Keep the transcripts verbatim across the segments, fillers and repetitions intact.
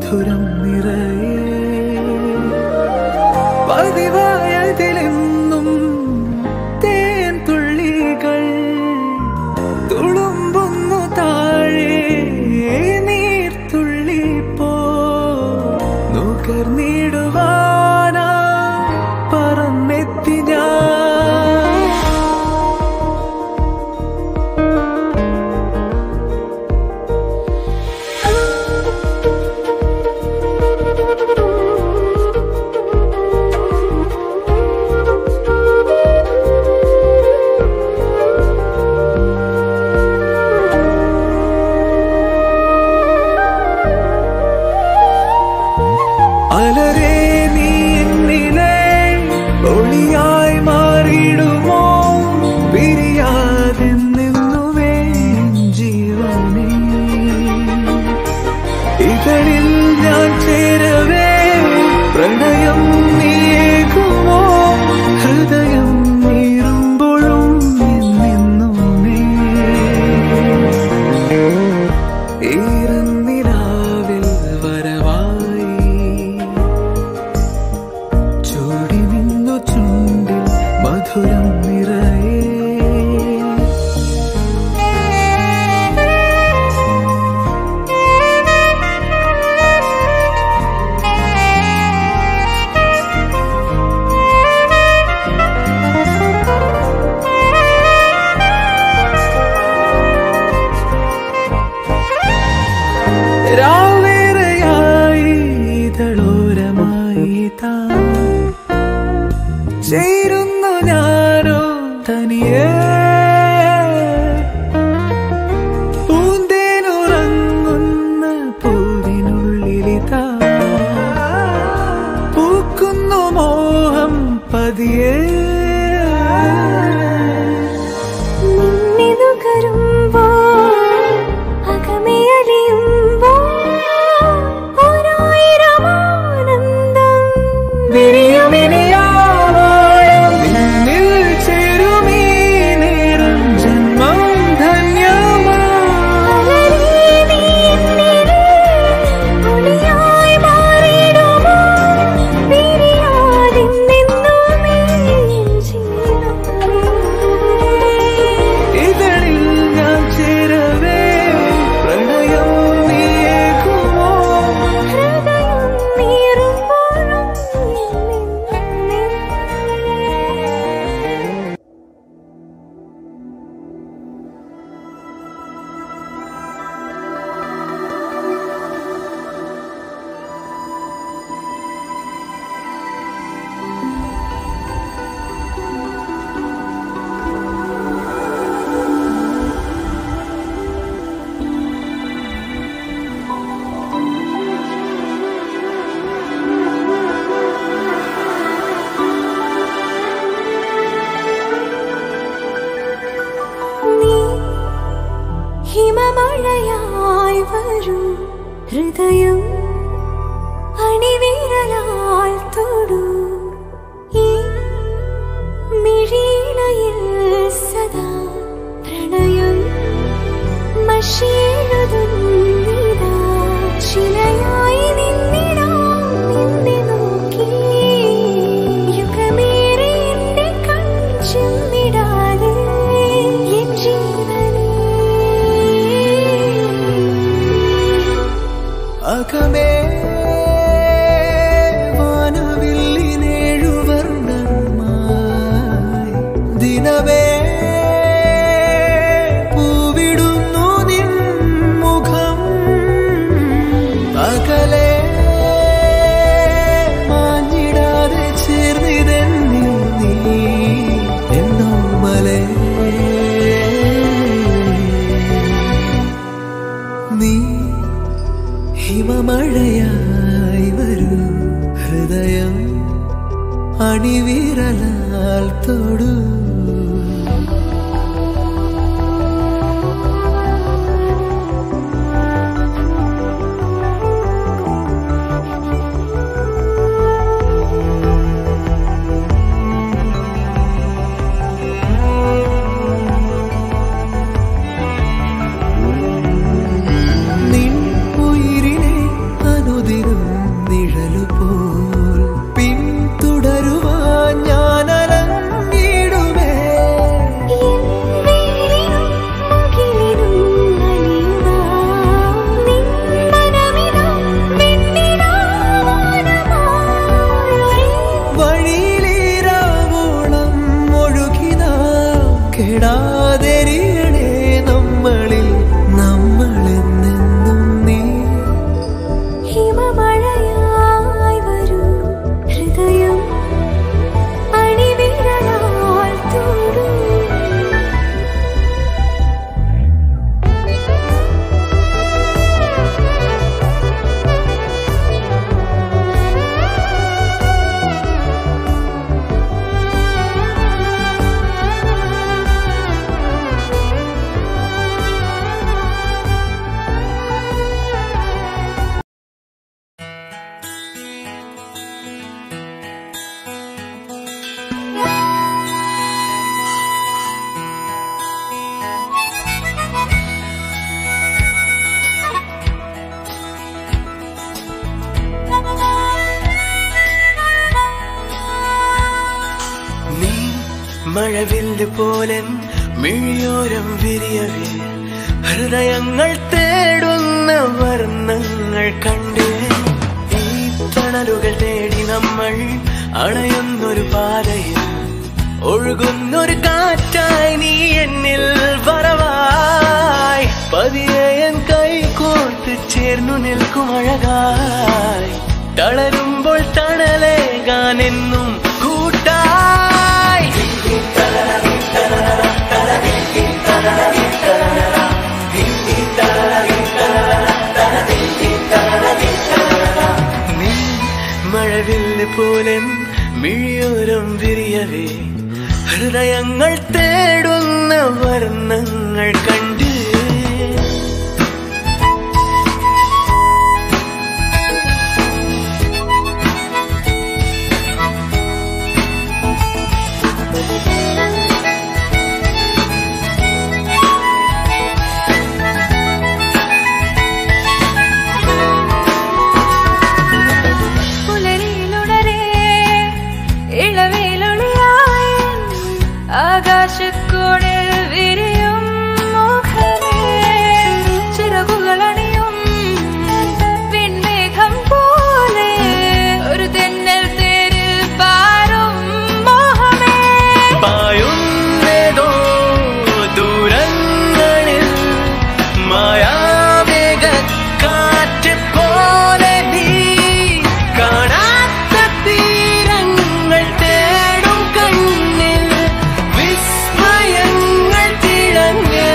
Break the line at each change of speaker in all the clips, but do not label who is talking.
മധുരം നിറയെ പതിവായതിലെന്നും തേൻ തുള്ളികൾ തുളുമ്പുന്നു താഴെ നീർത്തുള്ളി പോ നുകർന്നിടുവാനാ പറന്നെത്തി ഞാൻ. അലരേ നീ എന്നിലെ ഒളിയായി മാറിയിടുമോ പിരിയാതെ നിന്നുവേ ജീവനേ. ഇതളിൽ ഞാൻ ചേരവേ പ്രണയം നീയേകുമോ ഹൃദയം നീറുമ്പോഴും നിന്നുമേ. ഈറന്നിലാവിൽ വരവായി ചൂടി നിന്നു ചുണ്ടിൽ മധുരം നിറയെ രാവേറെയായി ഇതളോരമായി താ ചേരുന്നു ഞാനോ തനിയേ. പൂന്തേനുറങ്ങുന്ന പൂവിനുള്ളിലിതാ പൂക്കുന്നു മോഹം പതിയേ.
ഹിമമഴയായി വരൂ ഹൃദയം അണിവിരലാൽ തൊടൂ ഈ മിഴിയിണയിൽ സദാ പ്രണയം മഷിയെഴുതുന്നിതാ. ശിലയായി നിന്നിടാം നിന്നെ നോക്കി യുഗമേറെ എന്റെ കൺചെമ്മിടാതെ എൻ ജീവനേ.
അകമേ വാനവില്ലിനേഴുവർണ്ണമായി ദിനമേ പൂവിടുന്നു നിൻ മുഖം. അകലെ മാഞ്ഞിടാതെ ചേർന്നിതെന്നിൽ നീ എന്നോമലേ. നീ ഹിമമഴയായി വരൂ ഹൃദയം അണിവിരലാൽ തൊടൂ. നിൻ ഉയിരിനെ അനുദിനം കൈവിടാതെരിയണേ നമ്മളിൽ നമ്മളെന്നെന്നും നീ.
ഹിമമഴയായി വരൂ ഹൃദയം അണിവിരലാൽ തൊടൂ.
മഴവില്ല് പോലെ മിഴിയോരം വിരിയവേ ഹൃദയങ്ങൾ തേടുന്ന വർണ്ണങ്ങൾ കണ്ടേ. ഈ തണലുകൾ തേടി നമ്മൾ അണയുന്നൊരു പാതയിൽ ഒഴുകുന്നൊരു കാറ്റായി നീ എന്നിൽ വരവായി. പതിയെ എൻ കൈ കോർത്ത് ചേർന്നു നിൽക്കും അഴകായി. തളരുമ്പോൾ തണലേകാനെന്നും കൂട്ടായി. നീ മഴവില്ല് പോലെ മിഴിയോരം വിരിയവേ ഹൃദയങ്ങൾ തേടുന്ന വർണ്ണങ്ങൾ കണ്ട്.
ആകാശക്കൂടിൽ വിരിയും മുഖമേ ചിറകുകളണിയും വിൺമേഘം പോലെ ഒരു തെന്നൽ തേരിൽ പാറും മോഹമേ.
പായുന്നേതോ ദൂരങ്ങളിൽ മായാവേഗക്കാറ്റ് പോലെ നീ കാണാത്ത തീരങ്ങൾ തേടും കണ്ണിൽ വിസ്മയങ്ങൾ തിളങ്ങേ.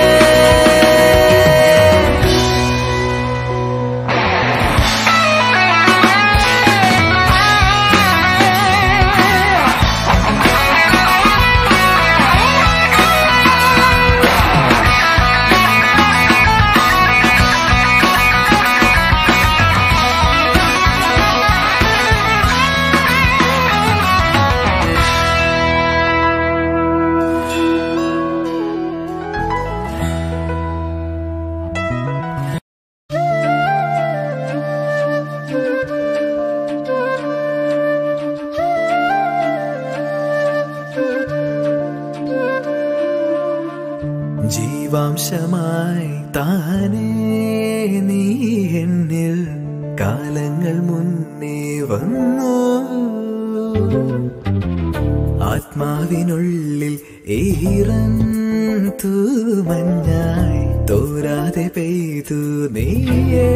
ജീവാംശമായി താനേ നീ എന്നിൽ കാലങ്ങൾ മുന്നേ വന്നു. ആത്മാവിനുള്ളിൽ ഈറൻ തൂമഞ്ഞായി തോരാതെ പെയ്തു നീയേ.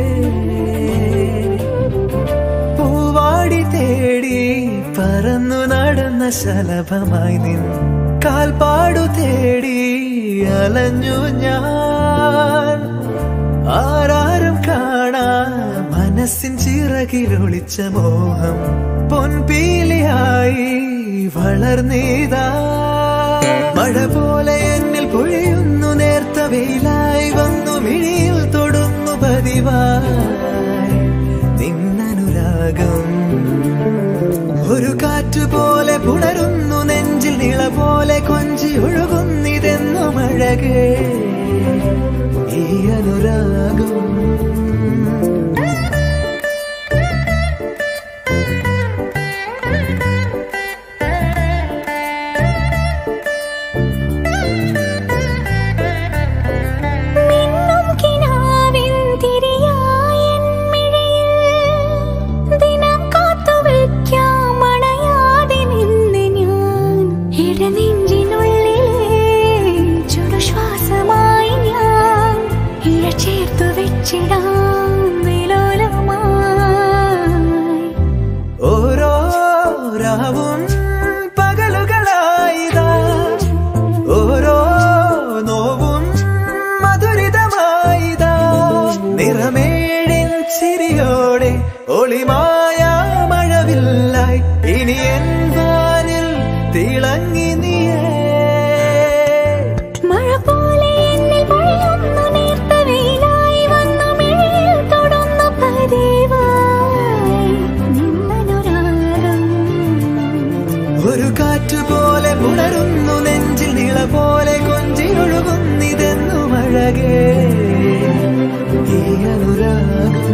പൂവാടി തേടി പറന്നു നടന്ന ശലഭമായി നിൻ കാൽപ്പാടു തേടി അലഞ്ഞു ഞാൻ. ആരാരും കാണാ മനസ്സിൻ ചിറകിലൊളിച്ച മോഹം പൊൻപീലിയായി വളർന്നീതാ. മഴ പോലെ എന്നിൽ പൊഴിയുന്നു നേർത്ത വെയിലായി വന്നു മിഴിയിൽ തൊടുന്നു പതിവായി നിന്നനുരാഗം. ഒരു കാറ്റുപോലെ പുണരുന്നു നെഞ്ചിൽ നിള പോലെ കൊഞ്ചി ഒഴുകുന്നിതെന്നും അഴകേ ഈ അനുരാഗം.
നെഞ്ചിനുള്ളിൽ
നിറമേഴിൻ ചിരിയോടെ ഒളിമായ മഴവില്ലായി ഇനി എൻ വാനിൽ തിളങ്ങി നീയേ.
മഴ പോലെ എന്നിൽ പൊഴിയുന്നു നേർത്ത വെയിലായി വന്നു മിഴിയിൽ തൊടുന്നു പതിവായി നിന്നനുരാഗം.
ഒരു കാറ്റ് പോലെ പുണരുന്നു നെഞ്ചിൽ നിള പോലെ കൊഞ്ചി ഒഴുകുന്നിതെന്നും അഴകേ ഈ അനുരാഗം.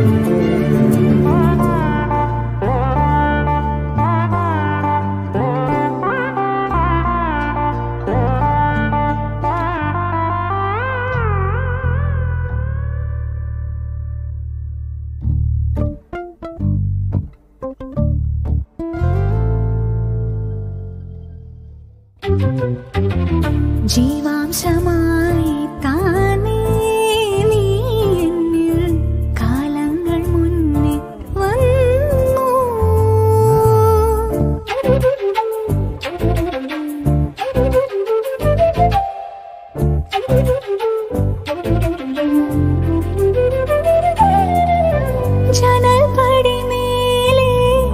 ജീവാംശമായി താനേ നീ എന്നിൽ കാലങ്ങൾ മുന്നേ വന്നു. ജനൽ പടിമേലെ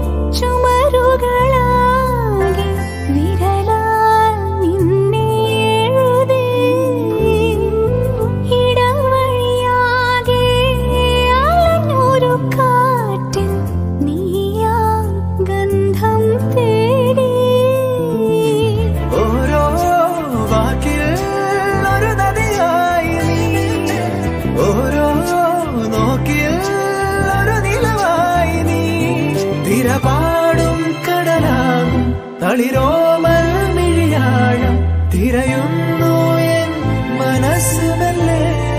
ചുമരുകളാകെ വിരലാൽ നിന്നെ എഴുതി. ഇടവഴിയാകെ അലഞ്ഞൊരു കാറ്റിൽ നീയാ ഗന്ധം തേടി.
ഓരോ വാക്കിൽ ഒരു നദിയായി നീ, ഓരോ നോക്കിൽ ഒരു നിലവായി നീ. തിരപാടും കടലാകും തളിരോമൽ മിഴിയാഴം തിരയുന്നു എൻ മനസ്സുമല്ലേ.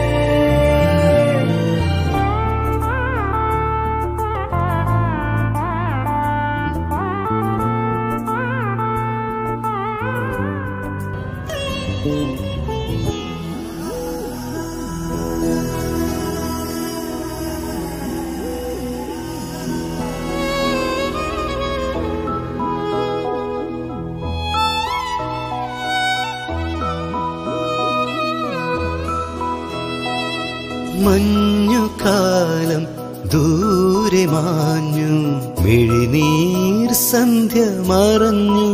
മഞ്ഞുകാലം ദൂരെ മാഞ്ഞു മിഴിനീർ സന്ധ്യ മറഞ്ഞു.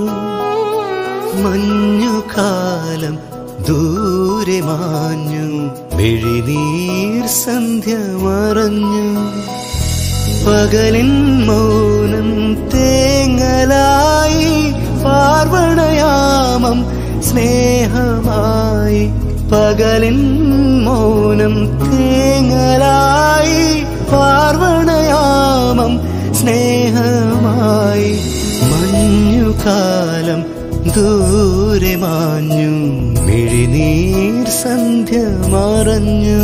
മഞ്ഞുകാലം ദൂരെ മാഞ്ഞു മിഴിനീർ സന്ധ്യ മറഞ്ഞു. പകലിൻ മൗനം തേങ്ങലായി പാർവണയാമം സ്നേഹമായി. പകലിൻ മൗനം തേങ്ങലായി പാർവണയാമം സ്നേഹമായി. മഞ്ഞുകാലം ദൂരെ മാഞ്ഞു മിഴിനീർ സന്ധ്യ മറഞ്ഞു.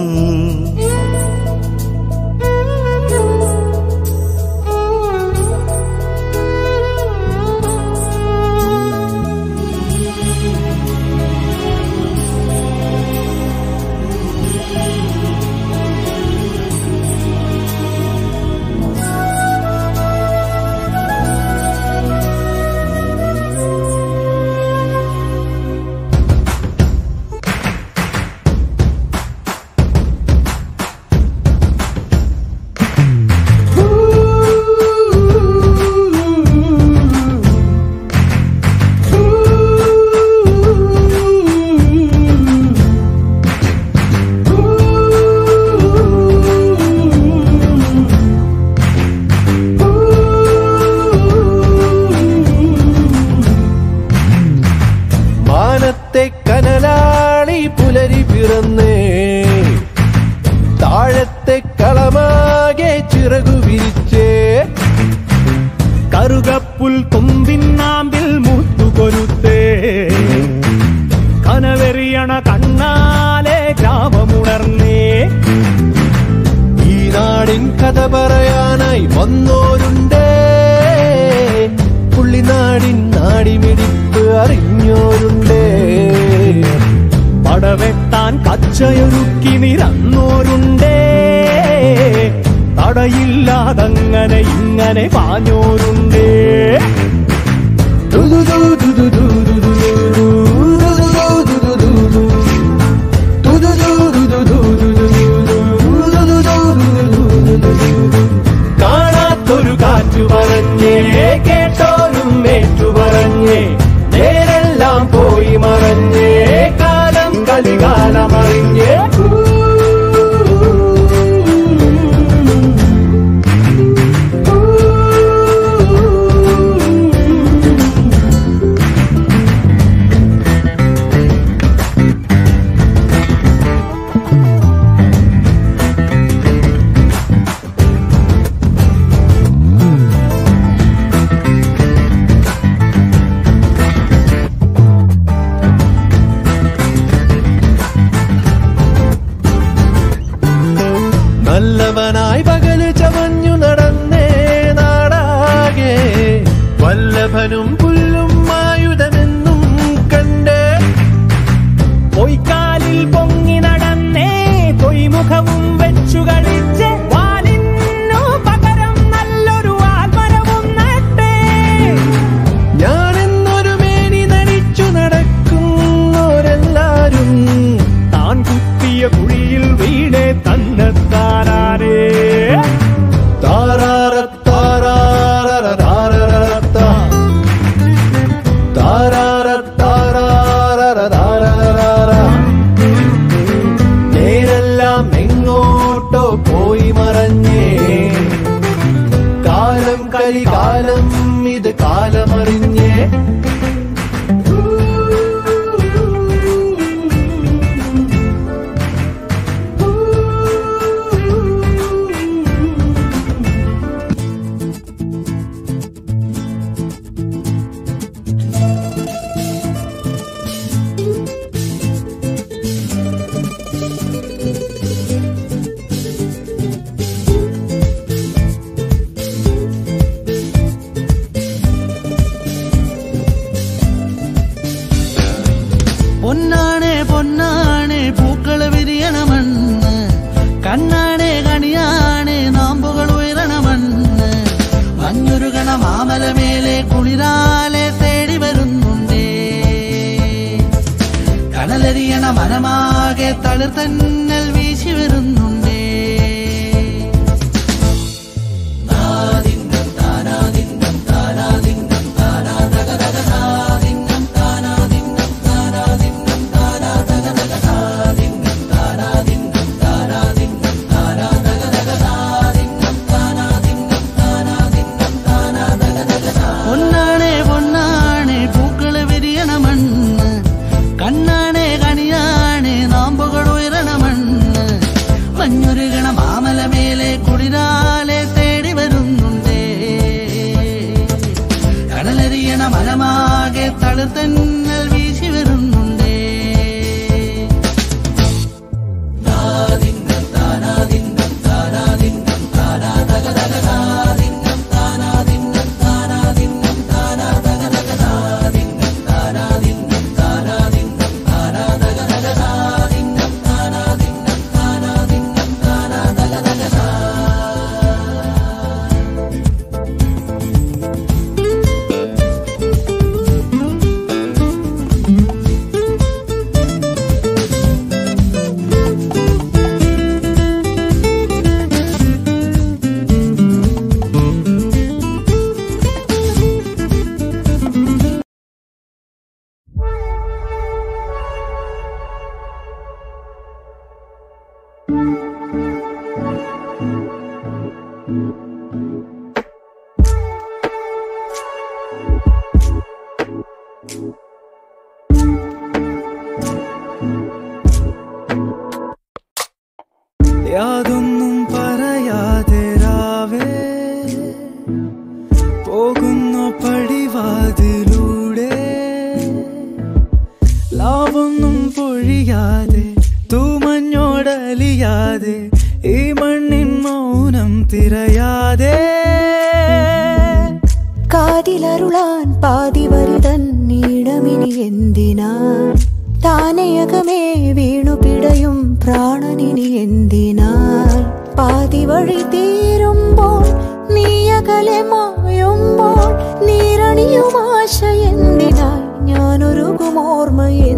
കനലാളി പുലരി പിറന്നേ, താഴത്തെ കളമാകെ ചിറകു വിരിച്ചേ. കറുകപ്പുൽ കൊമ്പിന്നാമ്പിൽ മുത്തുകൊരുത്തേ, കനവെറിയണ കണ്ണാലെ ഗ്രാമമുണർന്നേ. ഈ നാടിൻ കഥ പറയാനായി വന്നോരുണ്ടേ, പുള്ളിനാടിൻ നാടിമിടിപ്പ് അറിഞ്ഞോരുണ്ടേ. പടവെട്ടാൻ കച്ചയൊരുക്കി നിരന്നോരുണ്ടേ, തടയില്ലാതങ്ങനെ ഇങ്ങനെ പാഞ്ഞോരുണ്ടേ.
പൊന്നാണേ പൊന്നാണേ പൂക്കൾ വിരിയണ മണ്ണ്, കണ്ണാണേ കണിയാണേ നാമ്പുകൾ ഉയരണ മണ്ണ്. മഞ്ഞുരുകണ മാമലമേലെ കുളിരാലെ തേടി വരുന്നുണ്ടേ, കടലരിയണ മനമാകെ തളിർത്തന്നൽ വീശി വരുന്നുണ്ടേ. താനാദിന്നം താനാദിന്നം താനാദിന്നം താനാ തകതകതാദിന്നം താനാദിന്നം താനാദിന്നം താനാ തകതകതാദിന്നം താനാദിന്നം താനാദിന്നം താനാ തകതകതാദിന്നം താനാദിന്നം താനാദിന്നം താനാ തകതകതാ. പൊന്നാണേ പൊന്നാണേ പൂക്കള് വിരിയണ മണ്ണ്, കണ്ണാണേ കണിയാണേ നാമ്പുകൾ ഉയരണ മണ്ണ്. മഞ്ഞുരുകണ മാമലമേലെ കുളിരാലെ തേടി വരുന്നുണ്ടേ, കടലരിയണ മനമാകെ തളിർത്തന്നൽ വീശി വരുന്നുണ്ടേ. താദിന്നം താനാദിന്നം താനാദിന്നം താനാ തകതകതാദിന്നം താനാദിന്നം താനാദിന്നം താനാ തകതകതാദിന്നം താനാദിന്നം താനാദിന്നം താനാ തകതകതാദിന്നം താനാദിന്നം താനാദിന്നം താനാ തകതകതാ.
യാതൊന്നും പറയാതെ രാവേ പോകുന്നു പടിവാതിലൂടെ, ലാവൊന്നും പൊഴിയാതെ തൂമഞ്ഞോടലിയാതെ ഈ മണ്ണിൻ മൗനം തിരയാതെ.
കാതിലരുളാൻ പാതിവരിതൻ നീടമിനി എന്തിനാ, താനയകമേ വീണു പിടയും പ്രാണനിനി എന്തിനാൽ. പാതി വഴി തീരുമ്പോൾ നീയകലെ മായുമ്പോൾ നീരണിയും ആശ എന്തിനായി, ഞാനൊരുകുമോർമ്മ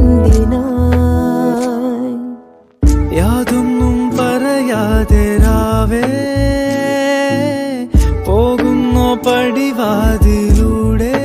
എന്തിനായി.
യാതൊന്നും പറയാതെ രാവേ പോകുന്നു പടിവാതിലൂടെ,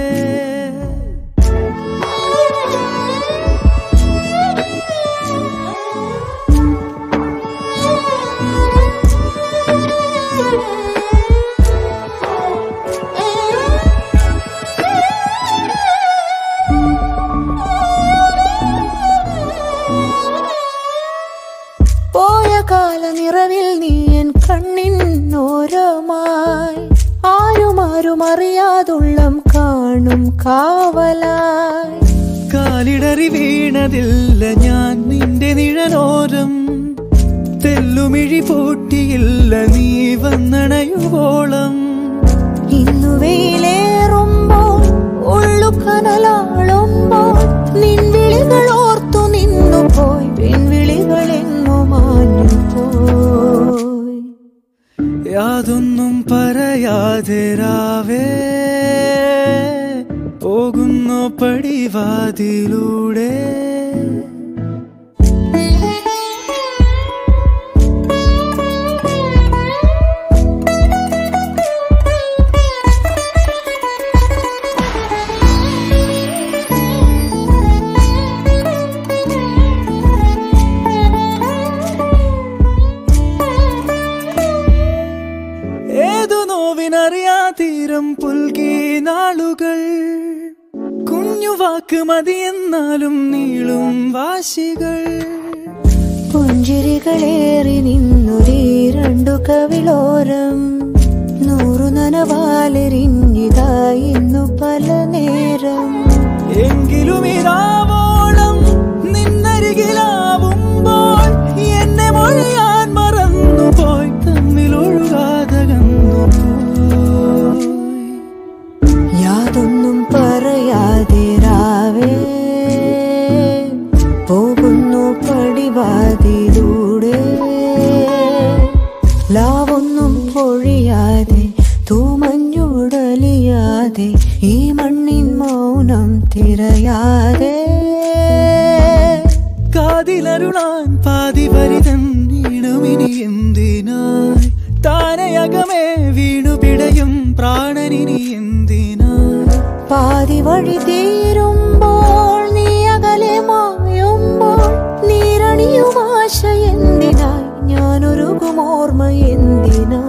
പോയ കാലനിറവിൽ നീ എൻ കണ്ണിന്നോരമായി, ആരുമാരും അറിയാതുള്ളം കാണും കാവലായി.
കാലിടറി വീണതില്ല ഞാൻ നിന്റെ നിഴലോരം, തെല്ലുമിഴി പൂട്ടിയില്ല നീ വന്നണയുവോളം.
ഇന്നു വെയിലേറുമ്പോൾ ഉള്ളു കനലാളുമ്പോൾ നിൻവിളികൾ ഓർത്തു നിന്നു പോയി, പെൺവിളികൾ എങ്ങോ മാഞ്ഞു പോയി.
യാതൊന്നും പറയാതെ രാവേ പോകുന്നു പടിവാതിലൂടെ, ഏതു നോവിനറിയാതീരം പുൽകി നാളുകൾ, കുഞ്ഞുവാക്ക് മതിയെന്നാലും നീളും വാശികൾ.
പുഞ്ചിരികളേറി നിന്നൊരീ രണ്ടു കവിളോരം, നൂറു നനവാലെരിഞ്ഞിതായി ഇന്നു പല നേരം.
എങ്കിലും ഇതാവോളം നിന്നരികിലാവുമ്പോൾ എന്നെ മൊഴിയാൻ മറന്നുപോയി, തമ്മിലൊഴുകാതകന്നുപോയി.
യാതൊന്നും പറയാതെ രാവേ
തന്നരുളാൻ പാതി വരി തന്നിടുമിനി എന്തിനായി താനയകമേ വീണു പിടയും പ്രാണനിനി എന്തിനായി
പാതി വഴി തീരുമ്പോൾ നീ അകലെ മായുമ്പോൾ നീരണിയും ആശ എന്തിനായി ഞാനൊരുകുമോർമ്മ എന്തിനായി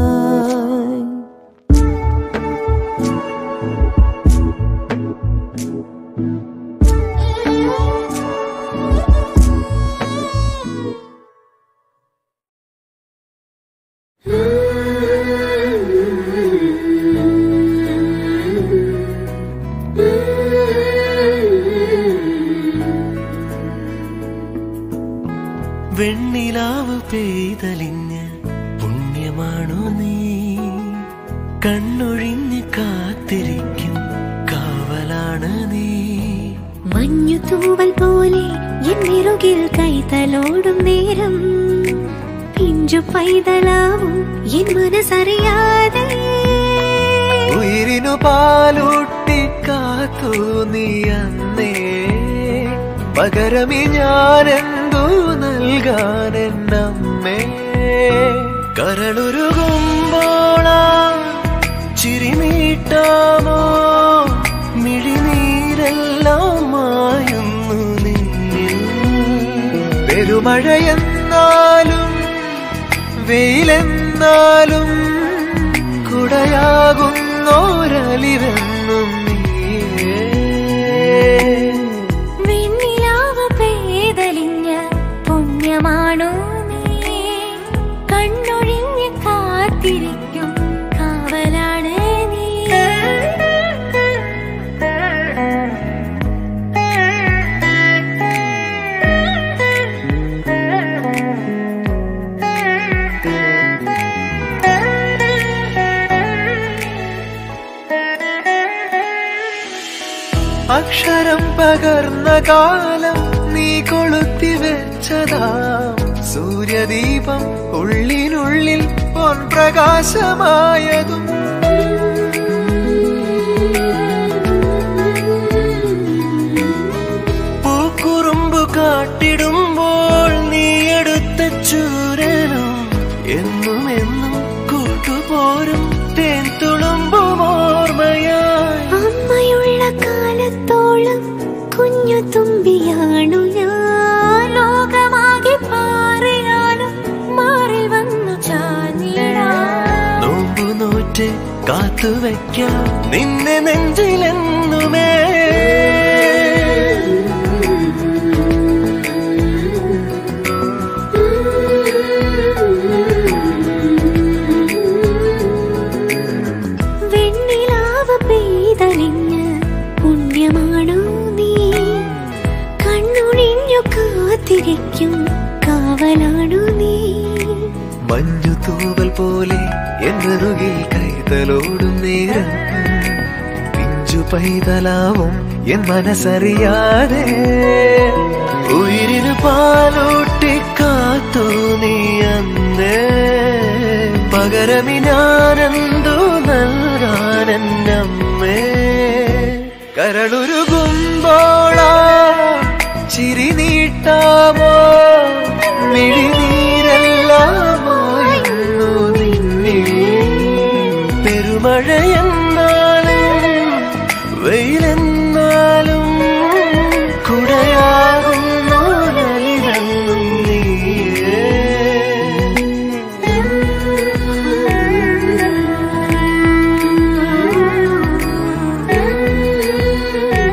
വെണ്ണിലാവ് പെയ്തലിഞ്ഞ പുണ്യമാണോ നീ കണ്ണൊഴിഞ്ഞ് കാത്തിരിക്കും കാവലാണ് നീ
മഞ്ഞു തൂവൽ പോലെ എന്നിറുകിൽ കൈതലോടും നേരം പിഞ്ചു പൈതലാവും എൻ മനസ്സറിയാതെ
ഉയിരിനു പാലൂട്ടി കാത്തു നീ അന്നേ പകരമി ഞാനെന്തോ നൽകാനെന്നമ്മേ കരളുരുകുമ്പോളാ ചിരിനീട്ടാമോ മിഴിനീരെല്ലാം മായുന്നു നിന്നിൽ പെരുമഴയെന്നാലും വെയിലെന്നാലും കുടയാകുന്നോരലിവെന്നും നീയേ
പുണ്യമാണോ നീ കണ്ണൊഴിഞ്ഞ് കാത്തിരിക്കും കാവലാണ് നീ
അക്ഷരം പകർന്ന കാലം നീ കൊളുത്തി വെച്ചതാം സൂര്യദീപം ഉള്ളിനുള്ളിൽ പൊൻപ്രകാശമായതും പൂക്കുറുമ്പ് കാട്ടിടുമ്പോൾ നീ എടുത്ത ചൂരനും എന്നും എന്നും കൂട്ടുപോരും തേൻ തുളുമ്പും ഓർമ്മയായി
അമ്മയുള്ള കാലത്തോളം കുഞ്ഞു തുമ്പിയാണു ഞാൻ ലോകമാകെ പാറിയാലും മാറി വന്നു ചാഞ്ഞിടാം
നോമ്പു നോറ്റ് കാത്തുവയ്ക്കാം നിന്നെ നെഞ്ചിലെന്നുമേ
വെണ്ണിലാവ് പെയ്തലിഞ്ഞ് പുണ്യമാണോ നീ കണ്ണുണിഞ്ഞു കാത്തിരിക്കും കാവലാണു നീ
മഞ്ഞു തൂവൽ പോലെ എന്നറുകിൽ കൈതലോടും നേരം പിഞ്ചു പൈതലാവും എൻ മനസ്സറിയാതെ ഉയിരിനു പാലൂട്ടി കാത്തു നീ അന്നേ പകരമി ഞാനെന്തോ നൽകാനെന്നമ്മേ കരളുരുകുമ്പോളാ ചിരി നീട്ടാമോ മിഴിനീരെല്ലാമായിരുന്നു നിന്നിൽ പെരുമഴയെന്നാലും വെയിലെന്നാലും കുടയാകുന്നോരലിവെന്നും നീയേ
Mm-hmm.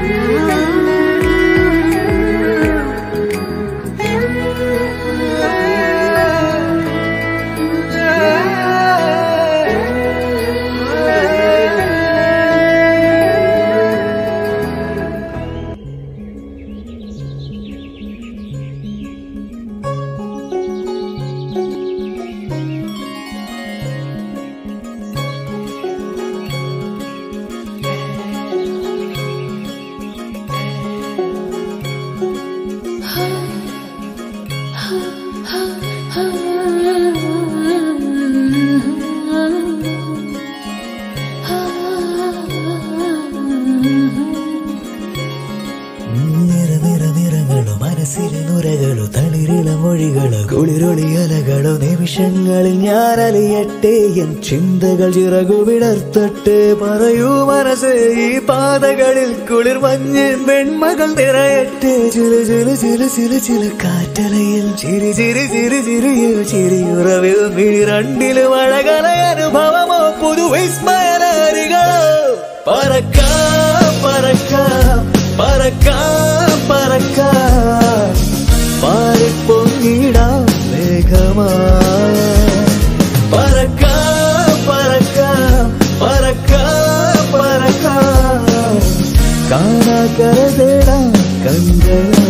മനസ്സിലുരകളോ തളിരിള മൊഴികളോ കുളിരൊളിയലകളോ നിമിഷങ്ങളിൽ ഞാൻ അലിയട്ടെ എൻ ചിന്തകൾ ചിറകു വിടർത്തട്ടെ പറയൂ മനസ്സേ ഈ പാതകളിൽ കുളിർ മഞ്ഞിൻ വെൺമകൾ നിറയട്ടെ ചില ചില ചില ചില ചില കാറ്റലയിൽ ചിരി ചിരി ചിരി ചിരിയോ ചിരിയുറവിൽ മിഴിരണ്ടിലും അഴകല അനുഭവമോ പുതു വിസ്മയലരികളോ പറക്കാം പറക്കാം പറക്കാം പറക്കാം പാറിപ്പൊങ്ങിടാം വേഗമായി പറക്കാം പറക്കാം പറക്കാം പറക്കാം കാണാക്കര തേടാം കണ്ടയാ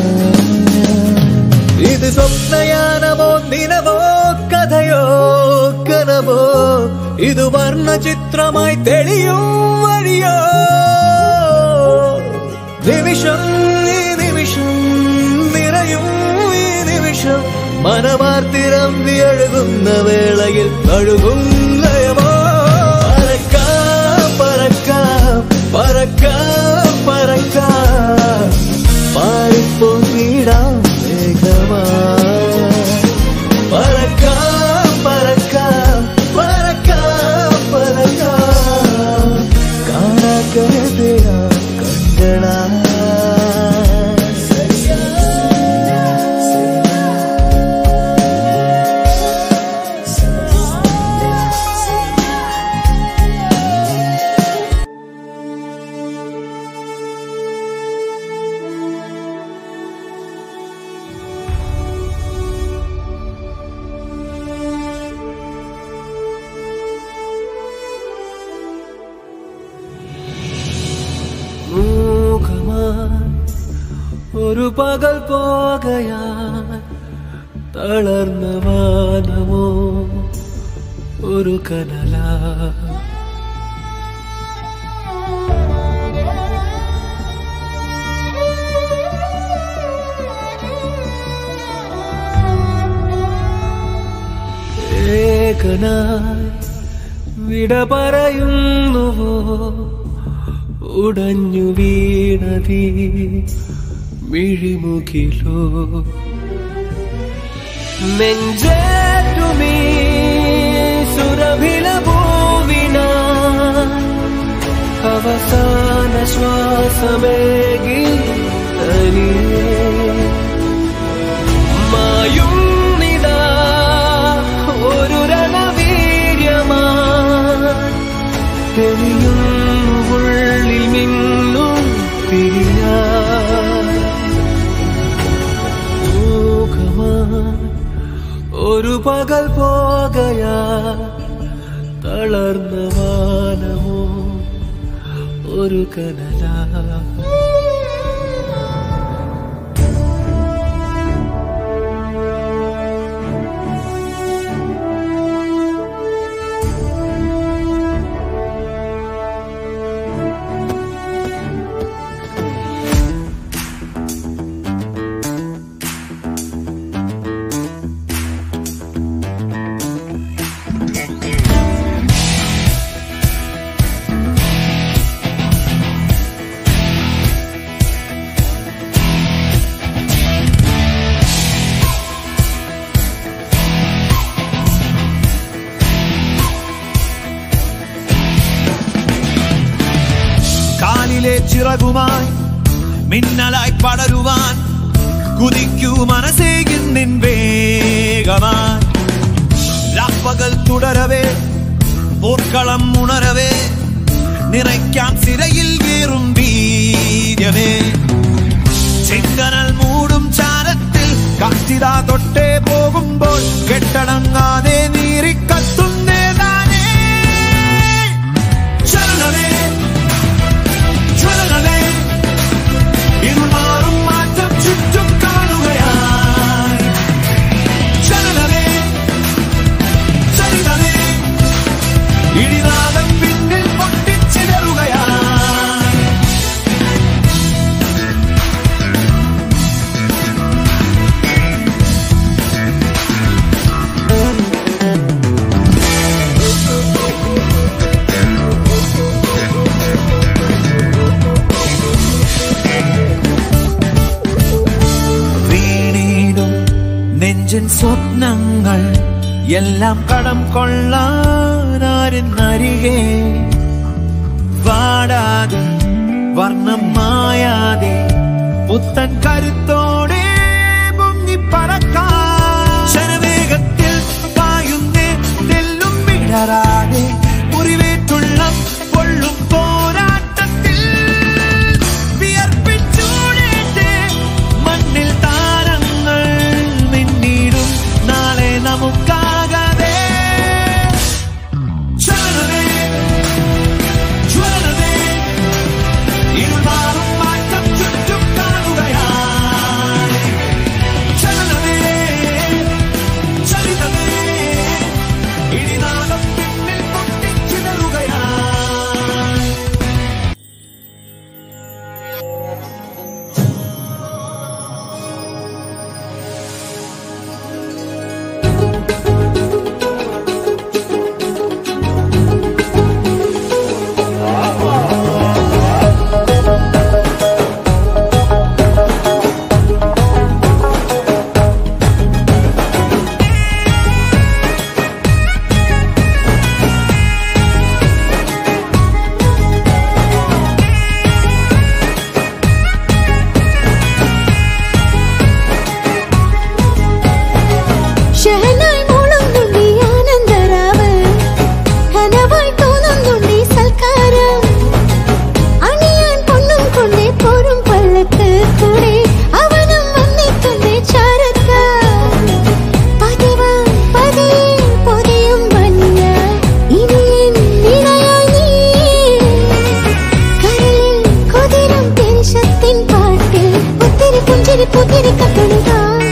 ഇത് സ്വപ്നയാനമോ ദിനമോ കഥയോ കനവോ ഇത് വർണ്ണചിത്രമായി തെളിയും വഴിയോ നിമിഷം ഈ നിമിഷം നിറയും ഈ നിമിഷം മനമാർത്തിരം വിയഴുകുന്ന വേളയിൽ കഴുകും ലയമോ പറക്കാം പറക്കാം പറക്കാം പറക്കാം പാറിപ്പൊങ്ങിടാം വേഗമായി പറക്കാം പറക്കാം പറക്കാം പറക്കാം കാണാക്കരതേടാം കണ്ടടാ ഒരു പകൽ പോകയാൽ തളർന്ന വാനമോ ഒരു കനല ഏകനായി വിട പറയുന്നുവോ ഉടഞ്ഞു വീണതീ മിഴിമുകിലോ നെഞ്ചേറ്റുമീ സുരഭില ഭൂവിന അവസാന ശ്വാസമേകി തനിയേ മായും നിതാ ഒരു രണവീര്യമാ തെളിയുന്നു ഉള്ളിൽ മിന്നും തിരിയാ ഒരു പകൽ പോകയാ തളർന്ന വാനമോ ഒരു കനല
ചിറകുമായി മിന്നലായി പടരുവാൻ കുതിക്കൂ മനസ്സേ നിൻ വേഗമായി രാപ്പകൽ തുടരവേ പോർക്കളം ഉണരവേ നിറയ്ക്കാം സിരയിൽ കീറും വീര്യമേ ചെങ്കനൽ മൂടും ചാരത്തിൽ കാറ്റിതാ തൊട്ടേ പോകുമ്പോൾ കെട്ടടങ്ങാതെ നീറിക്കത്തുന്നേ താനേ ചലനമേ ചലനമേ ഇരുൾ മാറും മാറ്റം ചുറ്റും കാണുകയായി ചലനമേ ചലനമേ ഇടിനാദം പിന്നിൽ പൊട്ടിച്ചിതറുകയായി നെഞ്ചിൻ സ്വപ്നങ്ങൾ എല്ലാം കടം കൊള്ളാനാരിന്നരികെ വാടാതെ വർണ്ണം മായാതെ പുത്തൻ കരുത്തോടെ മുങ്ങി പറക്കാം ശരവേഗത്തിൽ പായുന്നേ തെല്ലും വിടരാതെ മുറിവേറ്റുള്ള പൊള്ളും പോരാട്ടത്തിൽ വിയർപ്പിച്ചൂടേറ്റേ മണ്ണിൽ താരങ്ങൾ മിന്നിടും നാളെ നമുക്കാകാതെ ചലനമേ ജ്വലനമേ ഇരുമാറും മാറ്റം ചുറ്റും കാണുകയായി ചലനമേ ചലിതമേ ഇടിനാളം പിന്നിൽ പൊട്ടിച്ചിതറുകയായി
ഷഹനായി മൂളുന്നുണ്ടി ആനന്ദരാവ് കനവായി തോന്നുന്നുണ്ടി സൽക്കാരം അണിയാൻ പൊന്നും കൊണ്ടേ പോരും പള്ളക്ക് കൂടെ അവനും വന്നിട്ടുണ്ട് ചാരക്ക പതിവ പതിയെ പൊതിയും മഞ്ഞ ഇനിയൻ നിറയായി കരളിൽ കൊതിരും ദേശത്തിൻ പാട്ടിൽ ഒത്തിരി പുഞ്ചിരി പുതിരി കത്തുക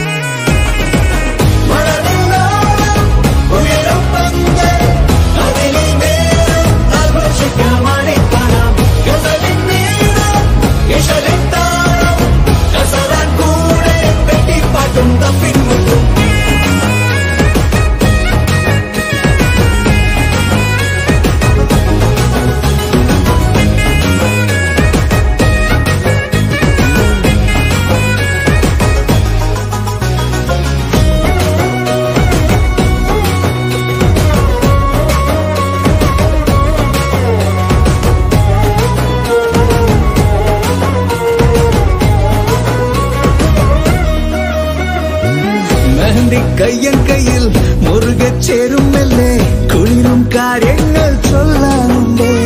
കയ്യൻ കയ്യിൽ മുറുകെ ചേരുമല്ലേ കുളിരും കാര്യങ്ങൾ ചൊല്ലാനുണ്ടേ